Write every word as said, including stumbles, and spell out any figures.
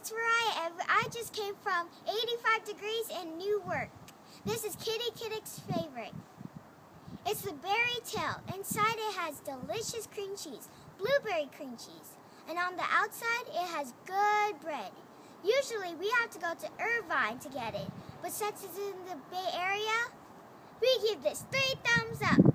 it's Mariah, and I just came from eighty-five degrees in Newark. This is Kiddie Critics' favorite. It's the berry tail. Inside it has delicious cream cheese, blueberry cream cheese, and on the outside it has good bread. Usually we have to go to Irvine to get it, but since it's in the Bay Area, we give this three thumbs up.